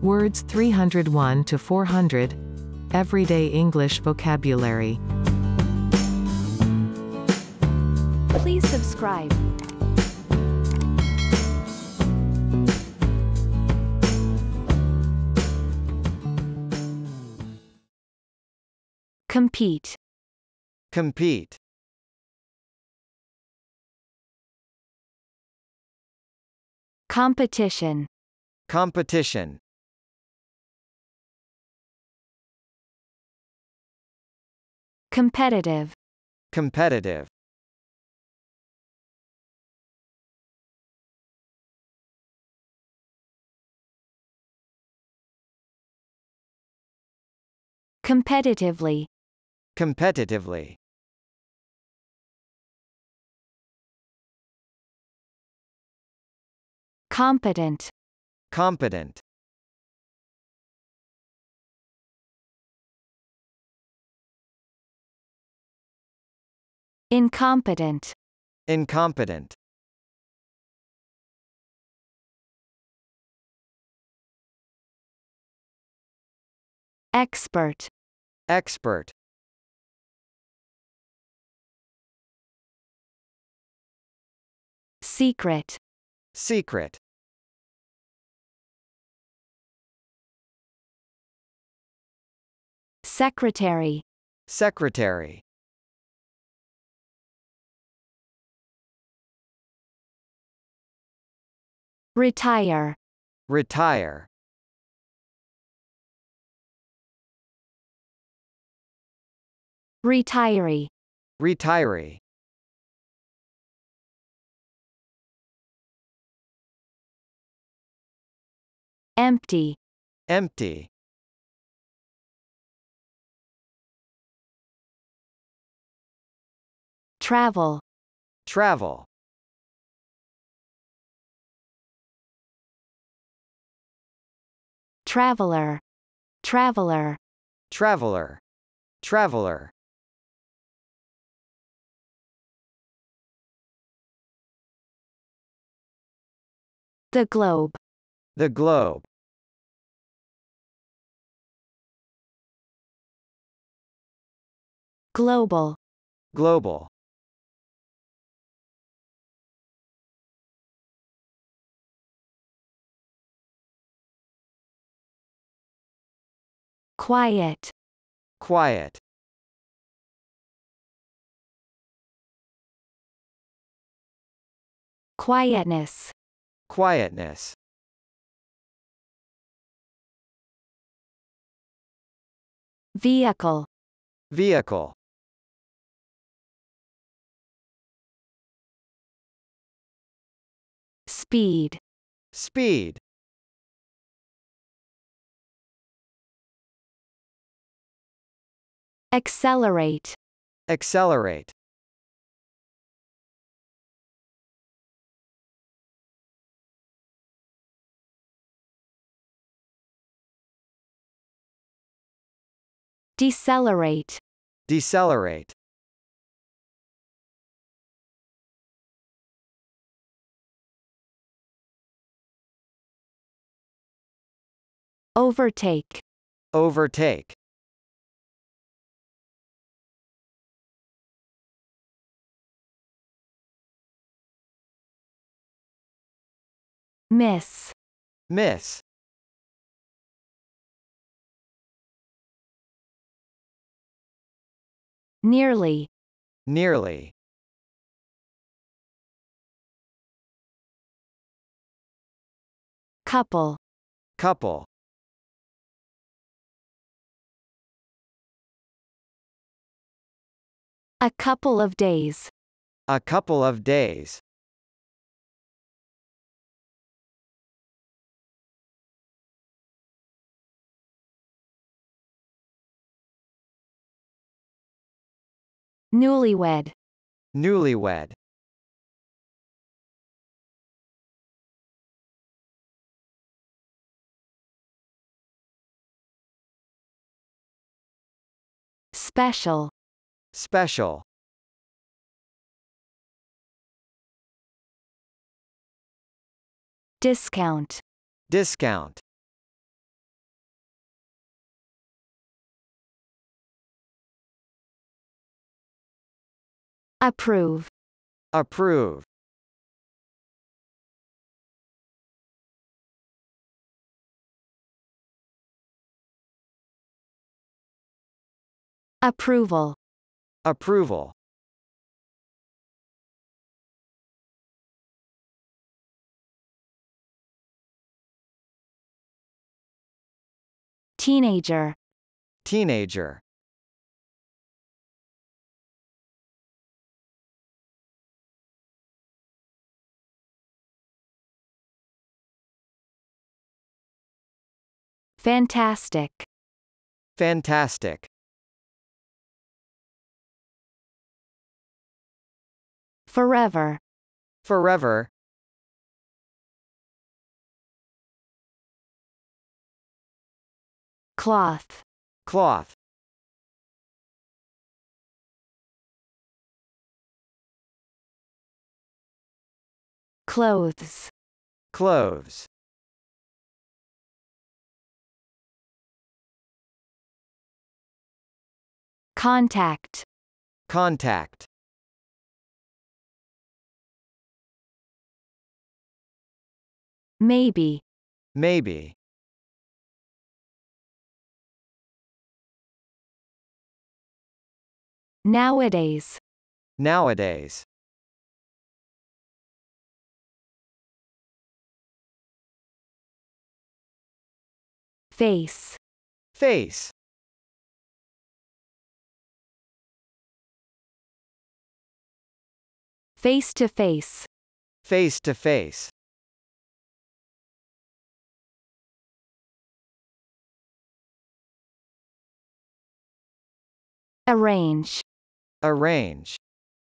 Words 301 to 400. Everyday English vocabulary. Please subscribe. Compete. Compete. Competition. Competition. Competitive. Competitive. Competitively. Competitively. Competent. Competent. Incompetent. Incompetent. Expert. Expert. Secret. Secret. Secretary. Secretary. Retire. Retire. Retiree. Retiree. Empty. Empty. Travel. Travel. Traveler. Traveler. Traveler. Traveler. The globe. The globe. Global. Global. Quiet. Quiet. Quietness. Quietness. Vehicle. Vehicle. Speed. Speed. Accelerate. Accelerate. Decelerate. Decelerate. Overtake. Overtake. Miss. Miss. Nearly. Nearly. Couple. Couple. A couple of days. A couple of days. Newlywed. Newlywed. Special. Special. Discount. Discount. Approve. Approve. Approval. Approval. Teenager. Teenager. Fantastic. Fantastic. Forever. Forever. Cloth. Cloth. Clothes. Clothes. Contact. Contact. Maybe. Maybe. Nowadays. Nowadays. Face. Face. Face to face. Face to face. Arrange. Arrange.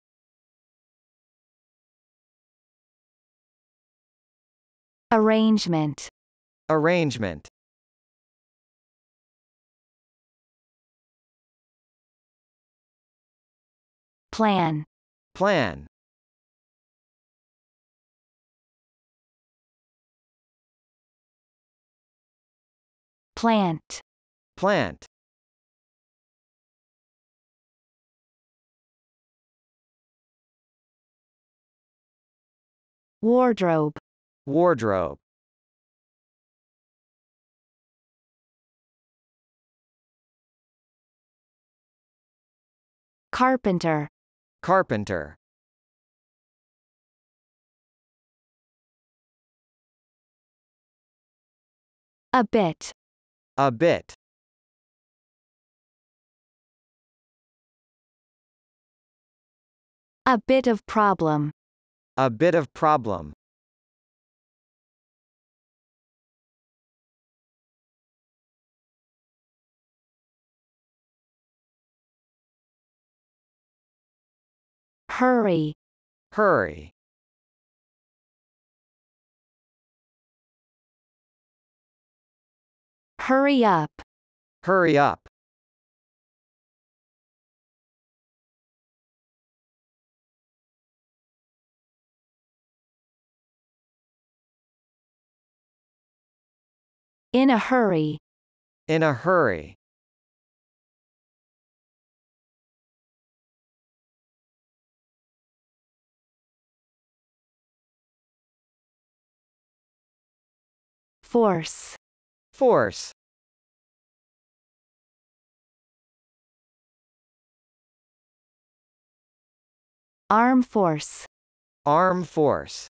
Arrangement. Arrangement. Plan. Plan. Plant. Plant. Wardrobe. Wardrobe. Carpenter. Carpenter. A bit. A bit. A bit of problem. A bit of problem. Hurry. Hurry. Hurry up. Hurry up. In a hurry. In a hurry. Force. Force. Arm force. Arm force.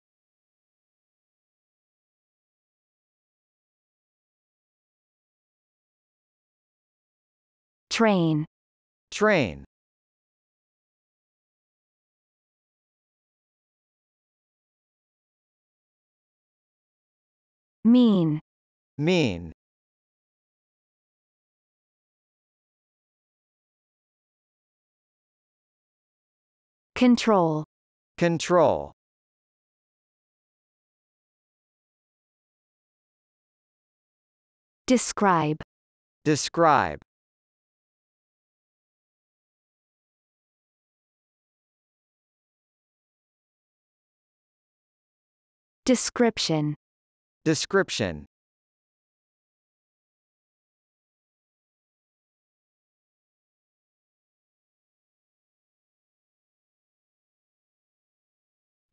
Train. Train. Mean. Mean. Control. Control. Describe. Describe. Description. Description.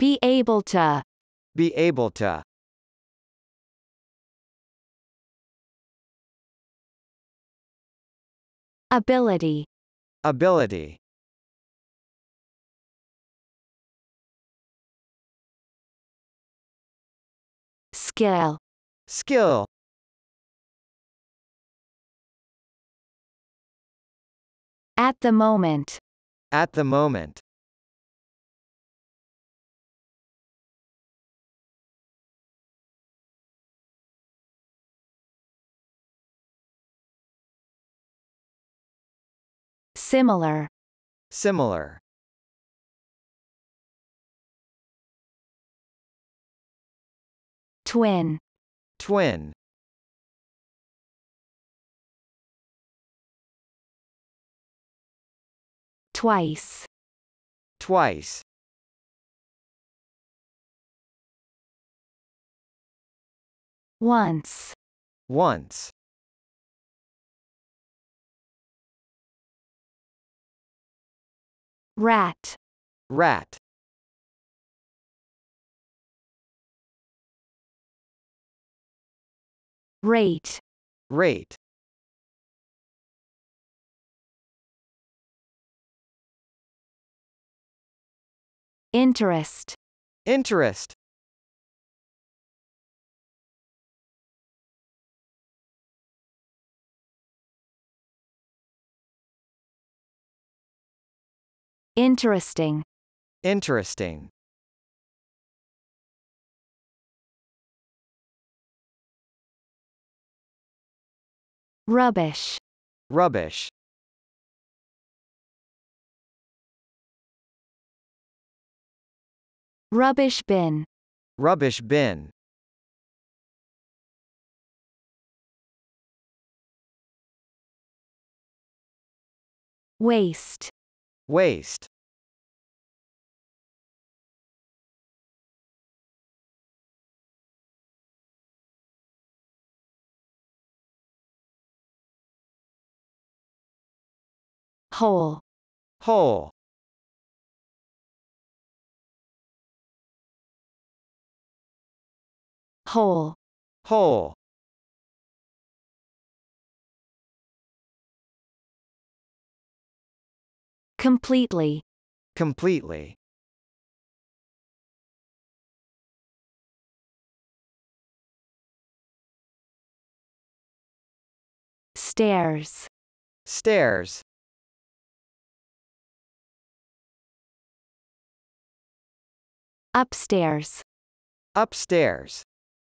Be able to. Be able to. Ability. Ability. Skill. Skill. At the moment. At the moment. Similar. Similar. Twin. Twin. Twice. Twice. Once. Once. Rat. Rat. Rate. Rate. Interest. Interest. Interesting. Interesting. Rubbish. Rubbish. Rubbish bin. Rubbish bin. Waste. Waste. Whole. Whole. Whole. Whole. Completely. Completely. Stairs. Stairs. Upstairs. Upstairs.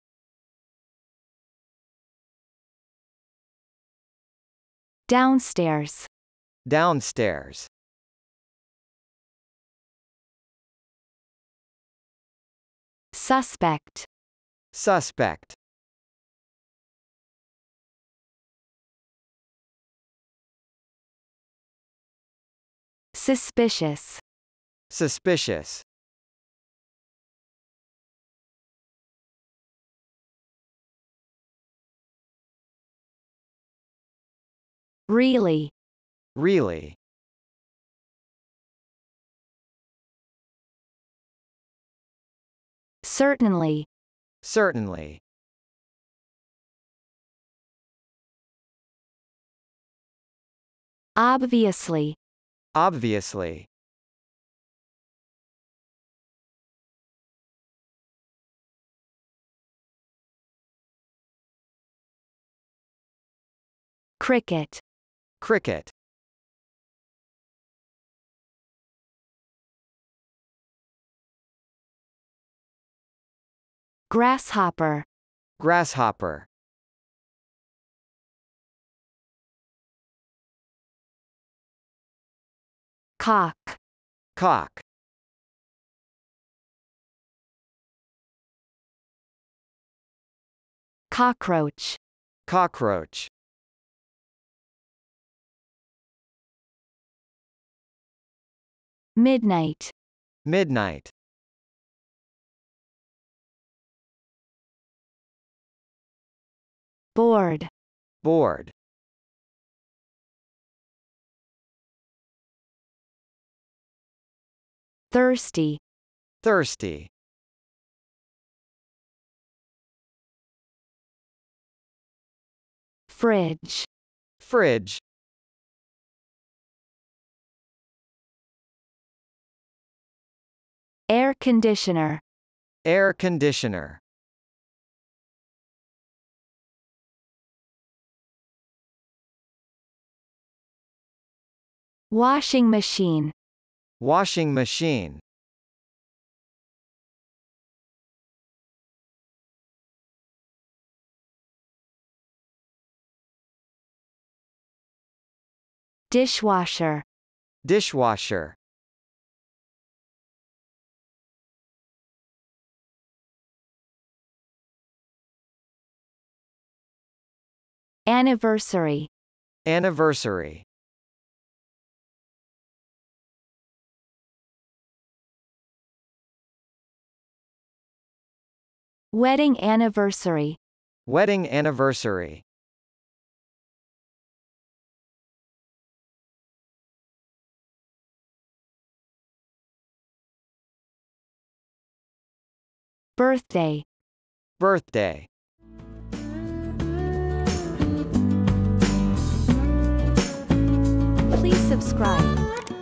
Downstairs. Downstairs. Suspect. Suspect. Suspicious. Suspicious. Really. Really. Certainly. Certainly. Obviously. Obviously. Cricket. Cricket. Grasshopper. Grasshopper. Cock. Cock. Cockroach. Cockroach. Midnight. Midnight. Board. Board. Thirsty. Thirsty. Fridge. Fridge. Air conditioner. Air conditioner. Washing machine. Washing machine. Dishwasher. Dishwasher. Anniversary. Anniversary. Wedding anniversary. Wedding anniversary. Birthday. Birthday. Please subscribe.